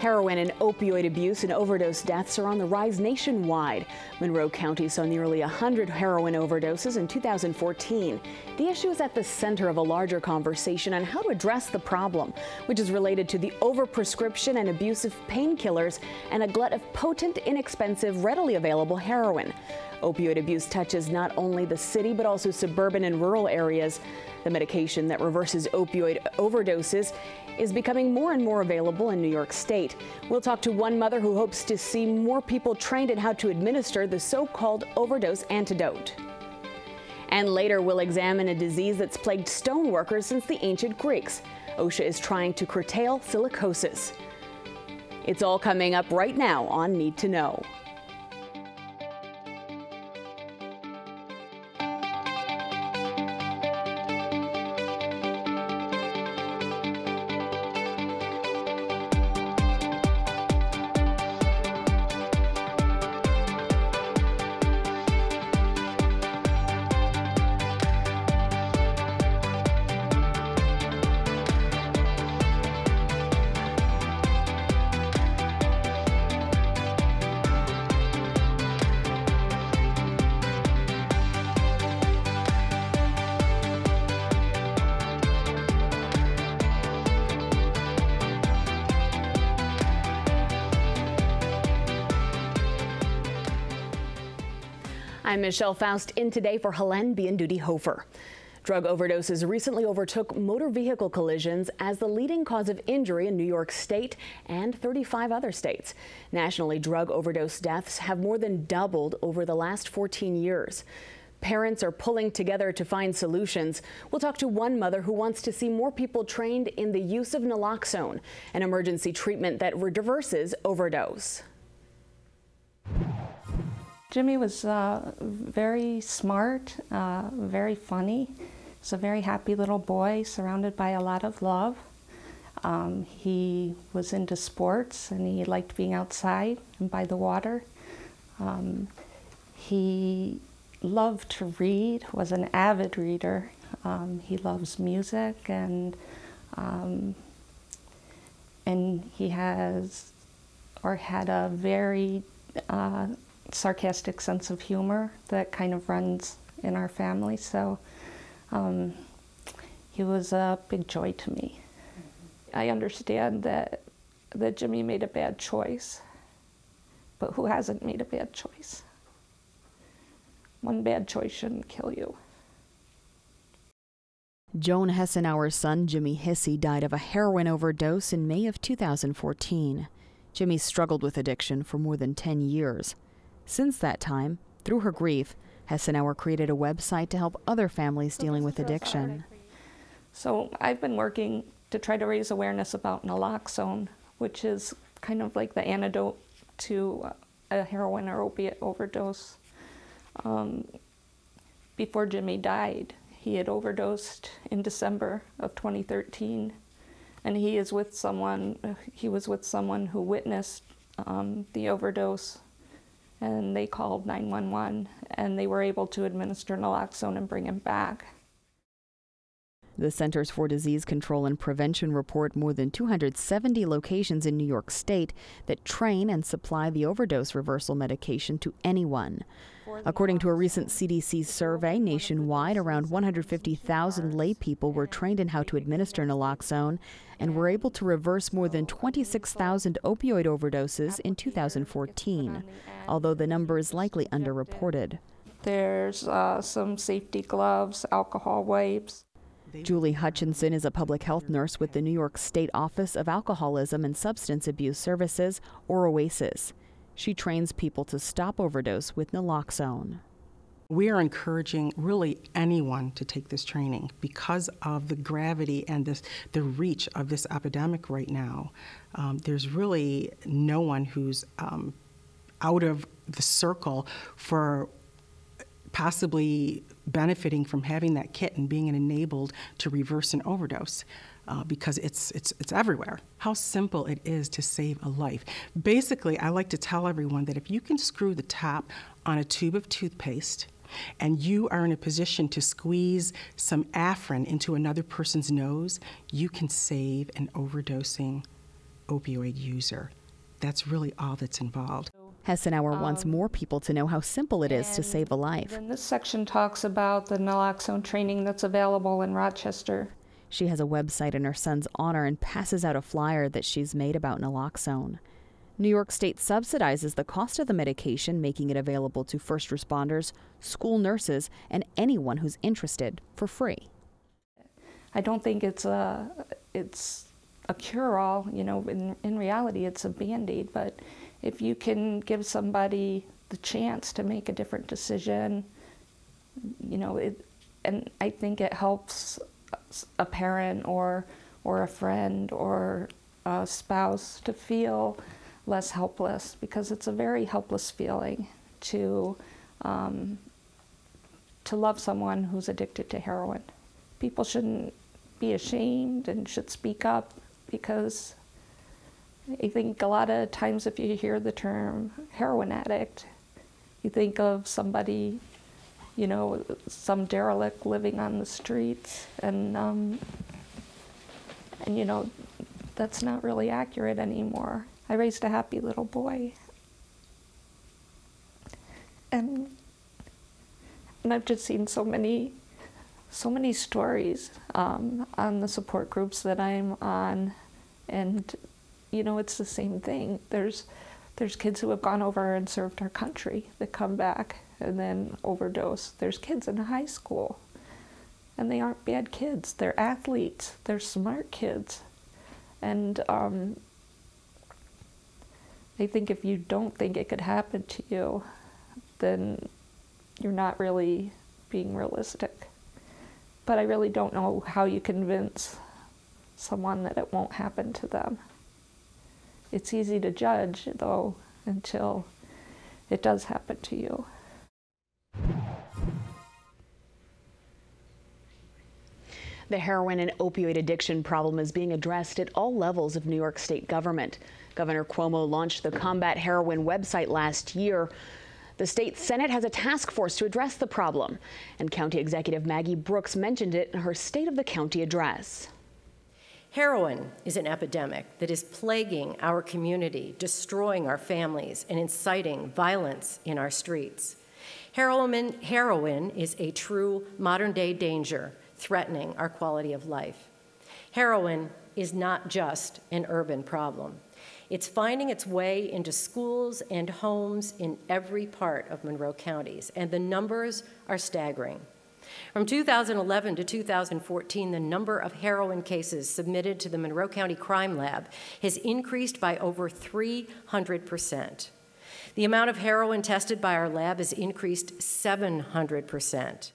Heroin and opioid abuse and overdose deaths are on the rise nationwide. Monroe County saw nearly 100 heroin overdoses in 2014. The issue is at the center of a larger conversation on how to address the problem, which is related to the overprescription and abuse of painkillers and a glut of potent, inexpensive, readily available heroin. Opioid abuse touches not only the city but also suburban and rural areas. The medication that reverses opioid overdoses is becoming more and more available in New York State. We'll talk to one mother who hopes to see more people trained in how to administer the so-called overdose antidote. And later we'll examine a disease that's plagued stoneworkers since the ancient Greeks. OSHA is trying to curtail silicosis. It's all coming up right now on Need to Know. I'm Michelle Faust in today for Helene Biendudy-Hofer. Drug overdoses recently overtook motor vehicle collisions as the leading cause of injury in New York State and 35 other states. Nationally, drug overdose deaths have more than doubled over the last 14 years. Parents are pulling together to find solutions. We'll talk to one mother who wants to see more people trained in the use of naloxone, an emergency treatment that reverses overdose. Jimmy was very smart, very funny. He's a very happy little boy surrounded by a lot of love. He was into sports and he liked being outside and by the water. He loved to read, was an avid reader. He loves music and he has or had a very sarcastic sense of humor that kind of runs in our family, so he was a big joy to me. I understand that Jimmy made a bad choice, but who hasn't made a bad choice? One bad choice shouldn't kill you. Joan Hessenauer's son, Jimmy Hissey, died of a heroin overdose in May of 2014. Jimmy struggled with addiction for more than 10 years. Since that time, through her grief, Hessenauer created a website to help other families dealing with addiction. So I've been working to try to raise awareness about naloxone, which is kind of like the antidote to a heroin or opiate overdose. Before Jimmy died, he had overdosed in December of 2013, and he was with someone who witnessed the overdose. And they called 911, and they were able to administer naloxone and bring him back. The Centers for Disease Control and Prevention report more than 270 locations in New York State that train and supply the overdose reversal medication to anyone. According to a recent CDC survey, nationwide, around 150,000 lay people were trained in how to administer naloxone and were able to reverse more than 26,000 opioid overdoses in 2014, although the number is likely underreported. There's some safety gloves, alcohol wipes. Julie Hutchinson is a public health nurse with the New York State Office of Alcoholism and Substance Abuse Services, or OASIS. She trains people to stop overdose with naloxone. We are encouraging really anyone to take this training because of the gravity and the reach of this epidemic right now. There's really no one who's out of the circle for possibly benefiting from having that kit and being enabled to reverse an overdose. Because it's everywhere. How simple it is to save a life. Basically, I like to tell everyone that if you can screw the top on a tube of toothpaste and you are in a position to squeeze some Afrin into another person's nose, you can save an overdosing opioid user. That's really all that's involved. Hessenauer wants more people to know how simple it is to save a life. And this section talks about the naloxone training that's available in Rochester. She has a website in her son's honor and passes out a flyer that she's made about naloxone. New York State subsidizes the cost of the medication, making it available to first responders, school nurses, and anyone who's interested for free. I don't think it's a cure-all. You know, in reality, it's a Band-Aid. But if you can give somebody the chance to make a different decision, you know, and I think it helps a parent or a friend or a spouse to feel less helpless, because it's a very helpless feeling to love someone who's addicted to heroin. People shouldn't be ashamed and should speak up, because I think a lot of times if you hear the term heroin addict, you think of somebody, you know, some derelict living on the streets, and you know, that's not really accurate anymore. I raised a happy little boy, and I've just seen so many stories on the support groups that I'm on, and you know, it's the same thing. There's kids who have gone over and served our country that come back and then overdose. There's kids in high school, and they aren't bad kids. They're athletes. They're smart kids. And I think if you don't think it could happen to you, then you're not really being realistic. But I really don't know how you convince someone that it won't happen to them. It's easy to judge, though, until it does happen to you. The heroin and opioid addiction problem is being addressed at all levels of New York State government. Governor Cuomo launched the Combat Heroin website last year. The state Senate has a task force to address the problem, and County Executive Maggie Brooks mentioned it in her State of the County address. Heroin is an epidemic that is plaguing our community, destroying our families, and inciting violence in our streets. Heroin is a true modern-day danger, threatening our quality of life. Heroin is not just an urban problem. It's finding its way into schools and homes in every part of Monroe counties, and the numbers are staggering. From 2011 to 2014, the number of heroin cases submitted to the Monroe County Crime Lab has increased by over 300%. The amount of heroin tested by our lab has increased 700%.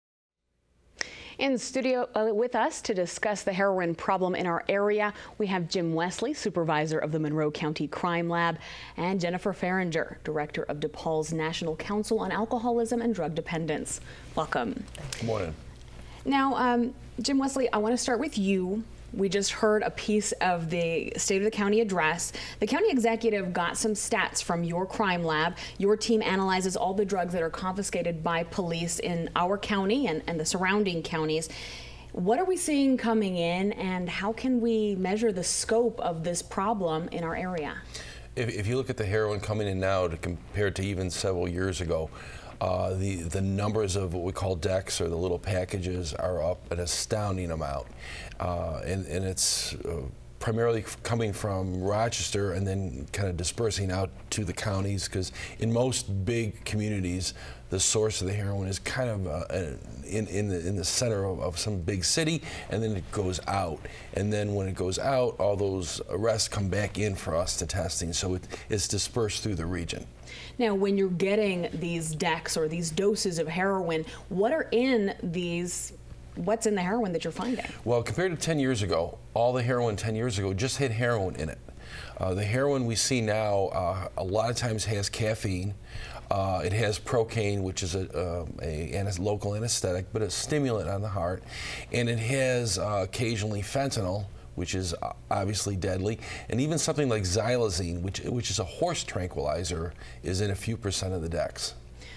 In studio with us to discuss the heroin problem in our area, we have Jim Wesley, supervisor of the Monroe County Crime Lab, and Jennifer Farringer, director of DePaul's National Council on Alcoholism and Drug Dependence. Welcome. Good morning. Now, Jim Wesley, I want to start with you. We just heard a piece of the State of the County address. The county executive got some stats from your crime lab. Your team analyzes all the drugs that are confiscated by police in our county and the surrounding counties. What are we seeing coming in, and how can we measure the scope of this problem in our area? If you look at the heroin coming in now compared to even several years ago, the numbers of what we call decks, or the little packages, are up an astounding amount. And it's primarily coming from Rochester and then kind of dispersing out to the counties, because in most big communities, the source of the heroin is kind of in the center of some big city, and then it goes out. And then when it goes out, all those arrests come back in for us to testing, so it's dispersed through the region. Now, when you're getting these decks or these doses of heroin, what are in these? What's in the heroin that you're finding? Well, compared to 10 years ago, all the heroin 10 years ago just had heroin in it. The heroin we see now a lot of times has caffeine. It has procaine, which is a local anesthetic, but a stimulant on the heart. And it has occasionally fentanyl, which is obviously deadly, and even something like xylazine, which is a horse tranquilizer, is in a few % of the decks.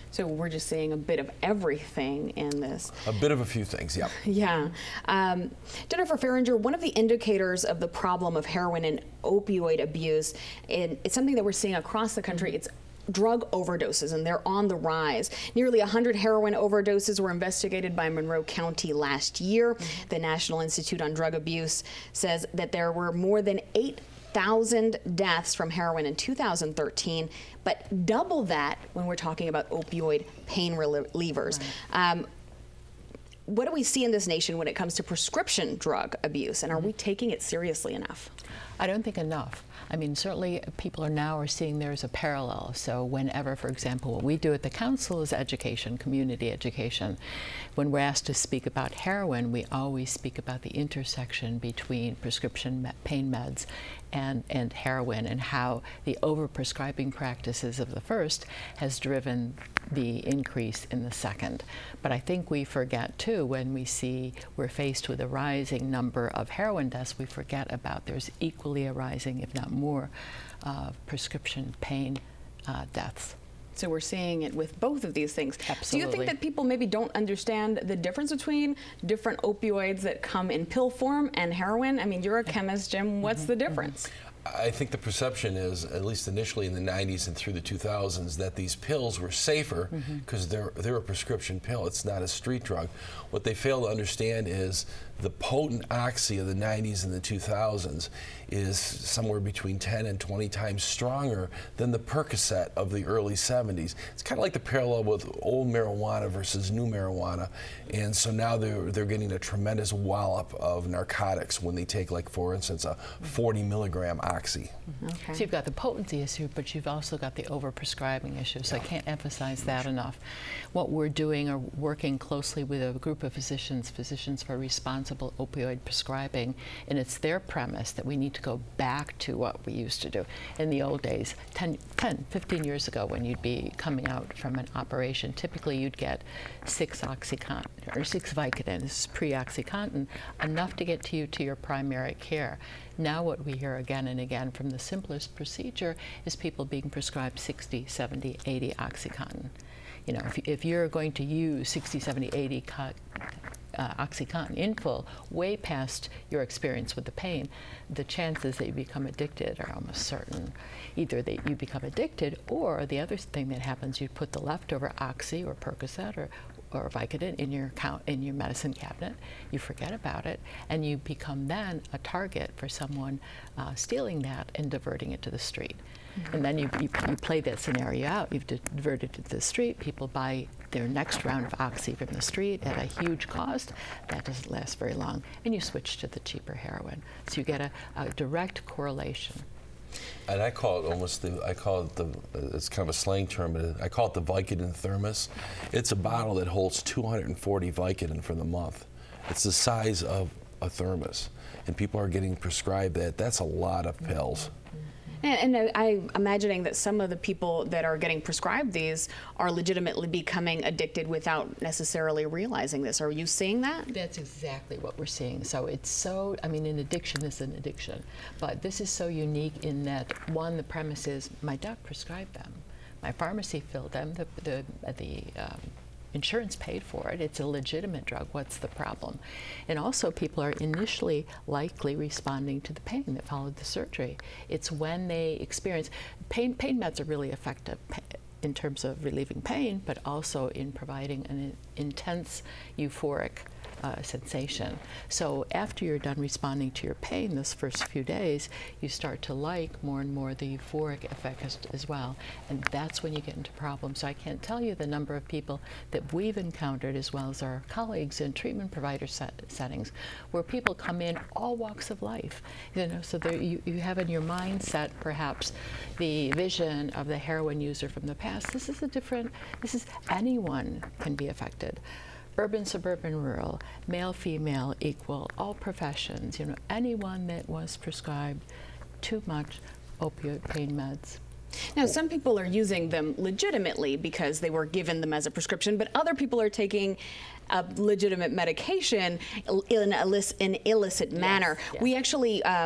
So we're just seeing a bit of everything in this. A bit of a few things, yeah. Yeah. Jennifer Farringer, one of the indicators of the problem of heroin and opioid abuse, and it's something that we're seeing across the country, it's drug overdoses, and they're on the rise. Nearly 100 heroin overdoses were investigated by Monroe County last year. The National Institute on Drug Abuse says that there were more than 8,000 deaths from heroin in 2013, but double that when we're talking about opioid pain relievers. Right. What do we see in this nation when it comes to prescription drug abuse, and are we taking it seriously enough? I don't think enough. I mean, certainly people are seeing there's a parallel. So whenever, for example, what we do at the council is education, community education. When we're asked to speak about heroin, we always speak about the intersection between prescription pain meds and heroin, and how the overprescribing practices of the first has driven the increase in the second. But I think we forget too, when we're faced with a rising number of heroin deaths, we forget about there's equally a rising, if not more, prescription pain deaths. So we're seeing it with both of these things. Absolutely. Do you think that people maybe don't understand the difference between different opioids that come in pill form and heroin? I mean, you're a chemist, Jim. What's the difference? I think the perception is, at least initially in the 90s and through the 2000s, that these pills were safer because they're a prescription pill. It's not a street drug. What they fail to understand is the potent oxy of the 90s and the 2000s is somewhere between 10 and 20 times stronger than the Percocet of the early 70s. It's kind of like the parallel with old marijuana versus new marijuana. And so now they're getting a tremendous wallop of narcotics when they take, like, for instance, a 40 milligram oxy. Okay. So you've got the potency issue, but you've also got the overprescribing issue. So I can't emphasize that enough. What we're doing are working closely with a group of physicians for responsible opioid prescribing, and it's their premise that we need to go back to what we used to do. In the old days, 15 years ago, when you'd be coming out from an operation, typically you'd get 6 OxyContin or 6 Vicodin. This is pre-OxyContin, enough to get you to your primary care. Now what we hear again and again from the simplest procedure is people being prescribed 60, 70, 80 OxyContin. You know, if you're going to use 60, 70, 80 OxyContin in full, way past your experience with the pain, the chances that you become addicted are almost certain. Either that you become addicted, or the other thing that happens, you put the leftover Oxy or Percocet or Vicodin in your medicine cabinet, you forget about it, and you become then a target for someone stealing that and diverting it to the street. And then you play that scenario out. You've diverted it to the street. People buy their next round of Oxy from the street at a huge cost. That doesn't last very long. And you switch to the cheaper heroin. So you get a direct correlation. And I call it it's kind of a slang term, but I call it the Vicodin thermos. It's a bottle that holds 240 Vicodin for the month. It's the size of a thermos. And people are getting prescribed that. That's a lot of pills. And I'm imagining that some of the people that are getting prescribed these are legitimately becoming addicted without necessarily realizing this. Are you seeing that? That's exactly what we're seeing. So it's so, I mean, an addiction is an addiction. But this is so unique in that, one, the premise is my doc prescribed them. My pharmacy filled them. The insurance paid for it. It's a legitimate drug. What's the problem? And also, people are initially likely responding to the pain that followed the surgery. It's when they experience pain. Pain meds are really effective in terms of relieving pain, but also in providing an intense euphoric sensation. So after you're done responding to your pain those first few days, you start to like more and more the euphoric effect as well. And that's when you get into problems. So I can't tell you the number of people that we've encountered, as well as our colleagues in treatment provider settings, where people come in all walks of life. You know, so there, you have in your mindset perhaps the vision of the heroin user from the past. This is anyone can be affected. Urban, suburban, rural, male, female, equal, all professions, you know, anyone that was prescribed too much opioid pain meds. Now, some people are using them legitimately because they were given them as a prescription, but other people are taking a legitimate medication in an illicit manner. Yes. We actually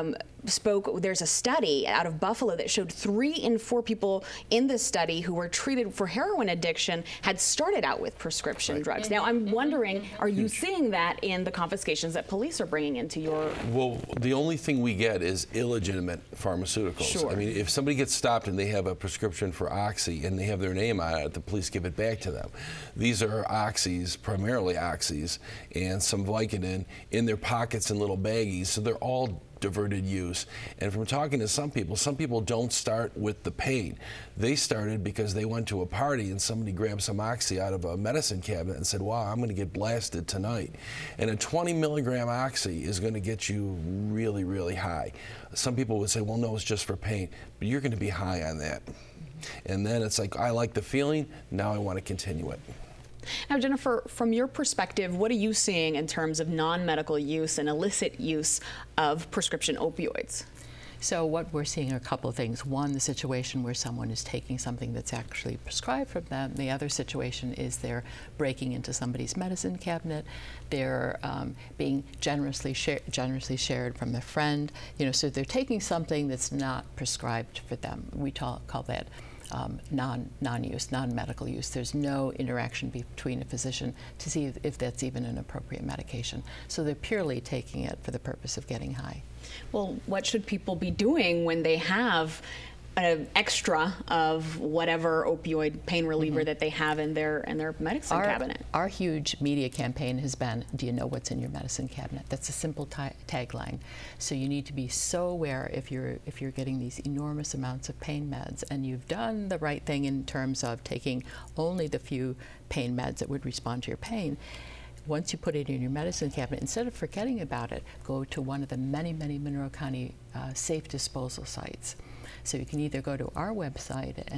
there's a study out of Buffalo that showed 3 in 4 people in this study who were treated for heroin addiction had started out with prescription drugs. Now, I'm wondering, are you seeing that in the confiscations that police are bringing into your... Well, the only thing we get is illegitimate pharmaceuticals. Sure. I mean, if somebody gets stopped and they have a prescription for Oxy and they have their name on it, the police give it back to them. These are Oxys, primarily Oxys, and some Vicodin in their pockets in little baggies, so they're all diverted use. And from talking to some people don't start with the pain. They started because they went to a party and somebody grabbed some Oxy out of a medicine cabinet and said, wow, I'm going to get blasted tonight. And a 20 milligram Oxy is going to get you really, really high. Some people would say, well, no, it's just for pain, but you're going to be high on that. And then it's like, I like the feeling, now I want to continue it. Now, Jennifer, from your perspective, what are you seeing in terms of non-medical use and illicit use of prescription opioids? So what we're seeing are a couple of things. One, the situation where someone is taking something that's actually prescribed from them. The other situation is they're breaking into somebody's medicine cabinet. They're being generously shared from a friend. You know, so they're taking something that's not prescribed for them. We call that non-use, non-medical use. There's no interaction between a physician to see if that's even an appropriate medication. So they're purely taking it for the purpose of getting high. Well, what should people be doing when they have an extra of whatever opioid pain reliever that they have in their medicine cabinet? Our huge media campaign has been, do you know what's in your medicine cabinet? That's a simple tagline. So you need to be so aware if you're getting these enormous amounts of pain meds and you've done the right thing in terms of taking only the few pain meds that would respond to your pain. Once you put it in your medicine cabinet, instead of forgetting about it, go to one of the many, many Monroe County safe disposal sites. So you can either go to our website at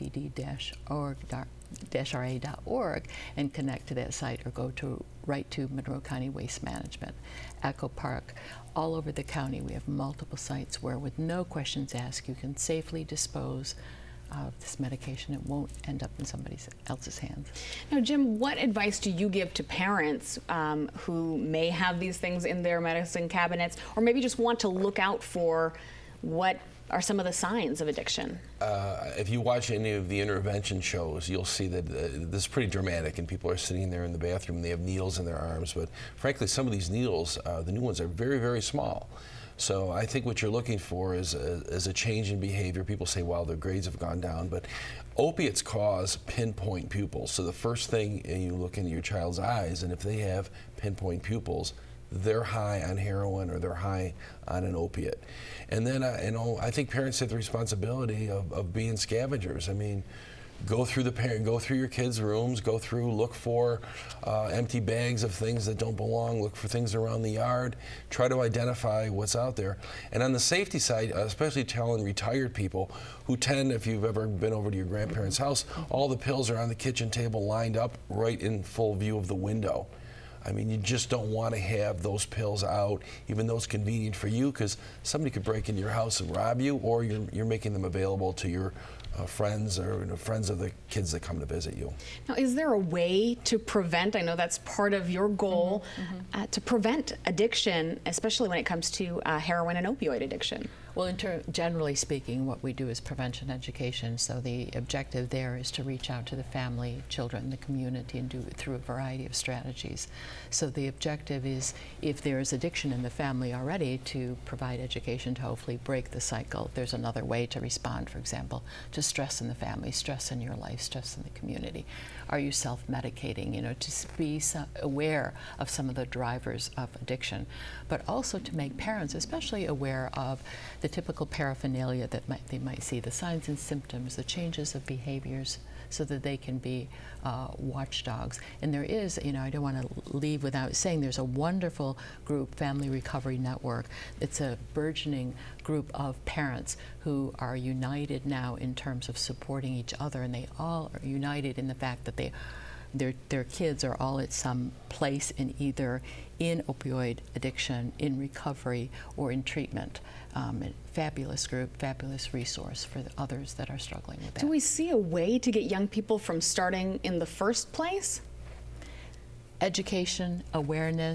ncadd-ra.org and connect to that site, or go right to Monroe County Waste Management, Echo Park. All over the county, we have multiple sites where, with no questions asked, you can safely dispose of this medication. It won't end up in somebody else's hands. Now, Jim, what advice do you give to parents who may have these things in their medicine cabinets, or maybe just want to look out for what are some of the signs of addiction? If you watch any of the intervention shows, you'll see that this is pretty dramatic, and people are sitting there in the bathroom and they have needles in their arms. But frankly, some of these needles, the new ones, are very, very small. So I think what you're looking for is a change in behavior. People say, well, their grades have gone down, but opiates cause pinpoint pupils. So the first thing, you look into your child's eyes, and if they have pinpoint pupils, they're high on heroin or they're high on an opiate. And then, I think parents have the responsibility of being scavengers. I mean, go through your kids' rooms, look for empty bags of things that don't belong, look for things around the yard, try to identify what's out there. And on the safety side, especially telling retired people who tend, if you've ever been over to your grandparents' house, all the pills are on the kitchen table lined up right in full view of the window. I mean, you just don't want to have those pills out, even though it's convenient for you, because somebody could break into your house and rob you, or you're making them available to your friends or friends of the kids that come to visit you. Now, is there a way to prevent, I know that's part of your goal, to prevent addiction, especially when it comes to heroin and opioid addiction? Well, generally speaking, what we do is prevention education. So the objective there is to reach out to the family, children, the community, and do it through a variety of strategies. So the objective is, if there is addiction in the family already, to provide education to hopefully break the cycle. There's another way to respond, for example, to stress in the family, stress in your life, stress in the community. Are you self-medicating? You know, to be aware of some of the drivers of addiction, but also to make parents especially aware of the typical paraphernalia that they might see, the signs and symptoms, the changes of behaviors, so that they can be watchdogs. And there is, you know, I don't want to leave without saying, there's a wonderful group, Family Recovery Network. It's a burgeoning group of parents who are united now in terms of supporting each other, and they all are united in the fact that their kids are all at some place in opioid addiction, in recovery, or in treatment. A fabulous group, fabulous resource for the others that are struggling with that. Do we see a way to get young people from starting in the first place? Education, awareness,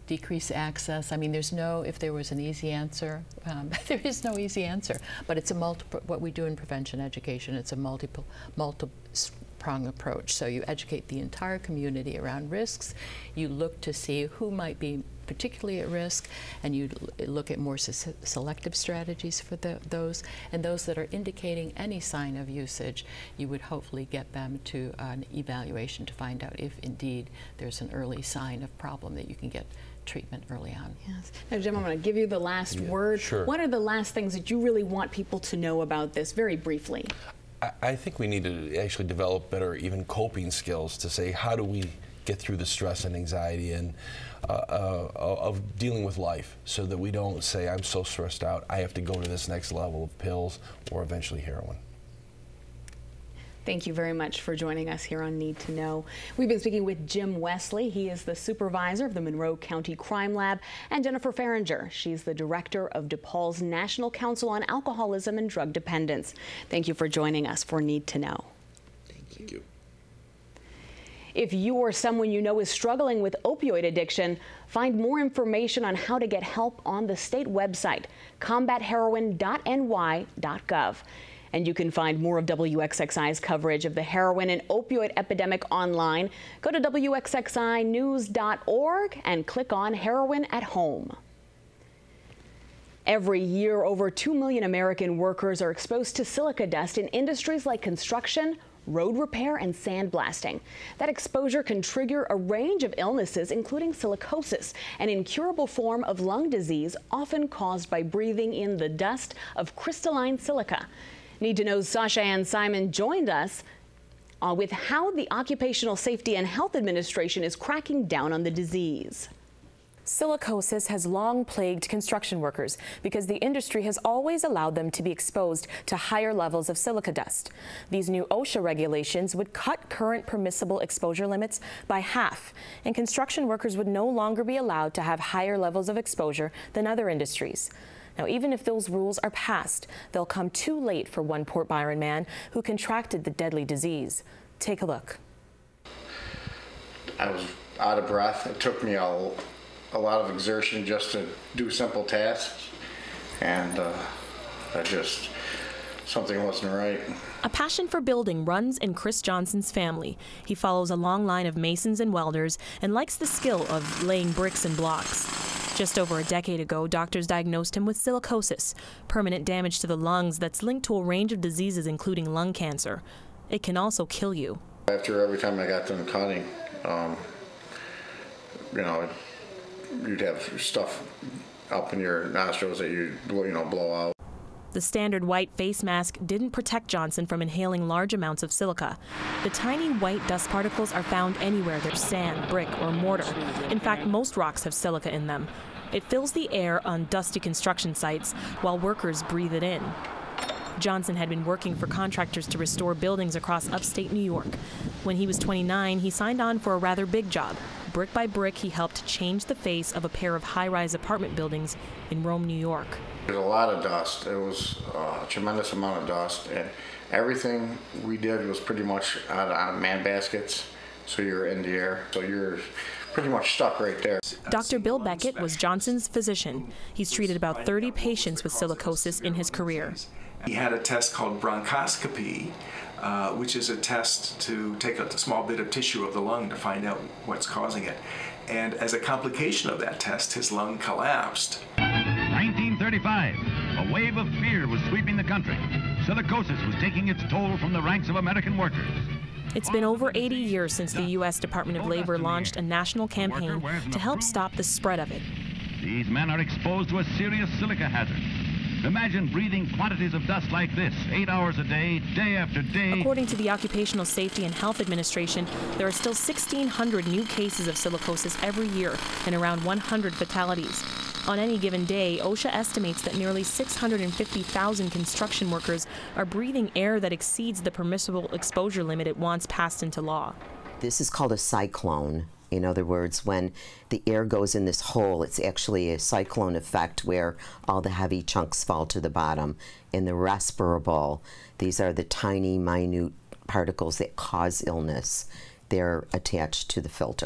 decrease access. I mean, there's no, if there was an easy answer, there is no easy answer, but it's a what we do in prevention education, it's a multi-prong approach. So you educate the entire community around risks, you look to see who might be particularly at risk, and you look at more selective strategies for those, and those that are indicating any sign of usage, you would hopefully get them to an evaluation to find out if indeed there's an early sign of problem that you can get treatment early on. Yes. Now, Jim, I'm going to give you the last word. Sure. What are the last things that you really want people to know about this, very briefly? I think we need to actually develop better even coping skills to say, how do we get through the stress and anxiety and of dealing with life, so that we don't say, I'm so stressed out, I have to go to this next level of pills or eventually heroin. Thank you very much for joining us here on Need to Know. We've been speaking with Jim Wesley. He is the supervisor of the Monroe County Crime Lab, and Jennifer Farringer. She's the director of DePaul's National Council on Alcoholism and Drug Dependence. Thank you for joining us for Need to Know. Thank you. If you or someone you know is struggling with opioid addiction, find more information on how to get help on the state website, combatheroin.ny.gov. And you can find more of WXXI's coverage of the heroin and opioid epidemic online. Go to WXXInews.org and click on Heroin at Home. Every year, over 2 million American workers are exposed to silica dust in industries like construction, road repair, and sandblasting. That exposure can trigger a range of illnesses, including silicosis, an incurable form of lung disease often caused by breathing in the dust of crystalline silica. Need to Know's Sasha Ann Simon joined us with how the Occupational Safety and Health Administration is cracking down on the disease. Silicosis has long plagued construction workers because the industry has always allowed them to be exposed to higher levels of silica dust. These new OSHA regulations would cut current permissible exposure limits by half, and construction workers would no longer be allowed to have higher levels of exposure than other industries. Now, even if those rules are passed, they'll come too late for one Port Byron man who contracted the deadly disease. Take a look. I was out of breath. It took me a lot of exertion just to do simple tasks, and something wasn't right. A passion for building runs in Chris Johnson's family. He follows a long line of masons and welders and likes the skill of laying bricks and blocks. Just over a decade ago, doctors diagnosed him with silicosis, permanent damage to the lungs that's linked to a range of diseases including lung cancer. It can also kill you. After every time I got done cutting, you'd have stuff up in your nostrils that you blow out. The standard white face mask didn't protect Johnson from inhaling large amounts of silica. The tiny white dust particles are found anywhere there's sand, brick, or mortar. In fact, most rocks have silica in them. It fills the air on dusty construction sites while workers breathe it in. Johnson had been working for contractors to restore buildings across upstate New York. When he was 29, he signed on for a rather big job. Brick by brick, he helped change the face of a pair of high-rise apartment buildings in Rome, New York. There's a lot of dust. It was a tremendous amount of dust, and everything we did was pretty much out of man baskets, so you're in the air, so you're pretty much stuck right there. Dr. Bill Beckett was Johnson's physician. He's treated about 30 patients with silicosis in his career. He had a test called bronchoscopy, which is a test to take a small bit of tissue of the lung to find out what's causing it. And as a complication of that test, his lung collapsed. 1935, a wave of fear was sweeping the country. Silicosis was taking its toll from the ranks of American workers. It's been over 80 years since the U.S. Department of Labor launched a national campaign to help stop the spread of it. These men are exposed to a serious silica hazard. Imagine breathing quantities of dust like this, 8 hours a day, day after day. According to the Occupational Safety and Health Administration, there are still 1,600 new cases of silicosis every year and around 100 fatalities. On any given day, OSHA estimates that nearly 650,000 construction workers are breathing air that exceeds the permissible exposure limit it once passed into law. This is called a cyclone. In other words, when the air goes in this hole, it's actually a cyclone effect where all the heavy chunks fall to the bottom. And the respirable, these are the tiny, minute particles that cause illness. They're attached to the filter.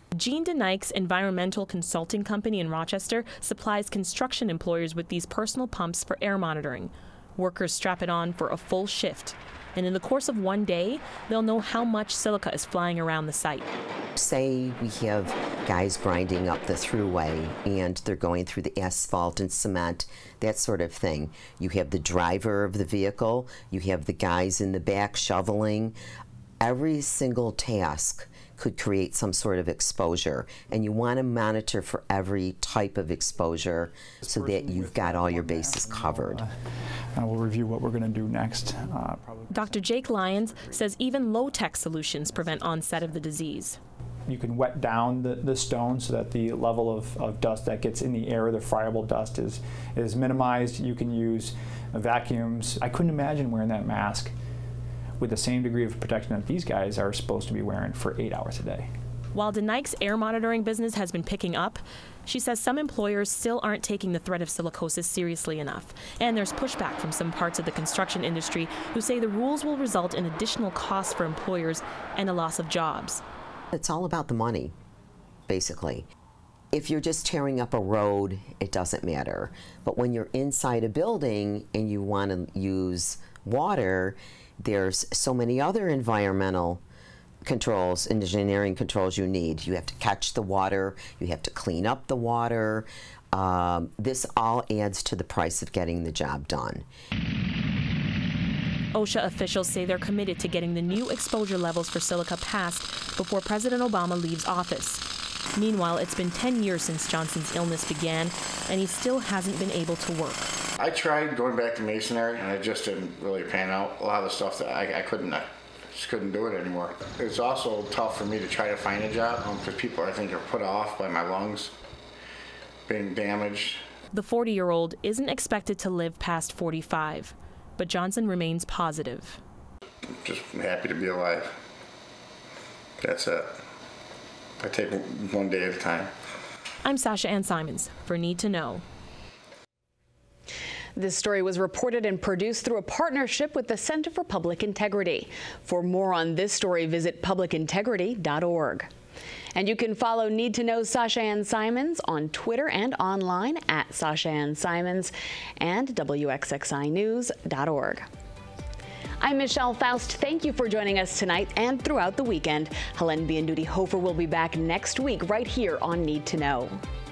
Gene DeNike's environmental consulting company in Rochester supplies construction employers with these personal pumps for air monitoring. Workers strap it on for a full shift, and in the course of one day, they'll know how much silica is flying around the site. Say we have guys grinding up the thruway and they're going through the asphalt and cement, that sort of thing. You have the driver of the vehicle, you have the guys in the back shoveling. Every single task could create some sort of exposure, and you want to monitor for every type of exposure so that you've got all your bases covered. We'll review what we're going to do next. Dr. Jake Lyons says even low-tech solutions prevent onset of the disease. You can wet down the stone so that the level of dust that gets in the air, the friable dust, is minimized. You can use vacuums. I couldn't imagine wearing that mask with the same degree of protection that these guys are supposed to be wearing for 8 hours a day. While DeNike's air monitoring business has been picking up, she says some employers still aren't taking the threat of silicosis seriously enough. And there's pushback from some parts of the construction industry who say the rules will result in additional costs for employers and a loss of jobs. It's all about the money, basically. If you're just tearing up a road, it doesn't matter. But when you're inside a building and you want to use water, there's so many other environmental controls, engineering controls you need. You have to catch the water, you have to clean up the water. This all adds to the price of getting the job done. OSHA officials say they're committed to getting the new exposure levels for silica passed before President Obama leaves office. Meanwhile, it's been 10 years since Johnson's illness began, and he still hasn't been able to work. I tried going back to masonry, and it just didn't really pan out. A lot of the stuff that I just couldn't do it anymore. It's also tough for me to try to find a job because people, I think, are put off by my lungs being damaged. The 40-year-old isn't expected to live past 45, but Johnson remains positive. Just happy to be alive. That's it. I take one day at a time. I'm Sasha Ann Simons for Need to Know. This story was reported and produced through a partnership with the Center for Public Integrity. For more on this story, visit publicintegrity.org. And you can follow Need to Know Sasha Ann Simons on Twitter and online at Sasha Ann Simons and WXXInews.org. I'm Michelle Faust. Thank you for joining us tonight and throughout the weekend. Helen Bianduti Hofer will be back next week right here on Need to Know.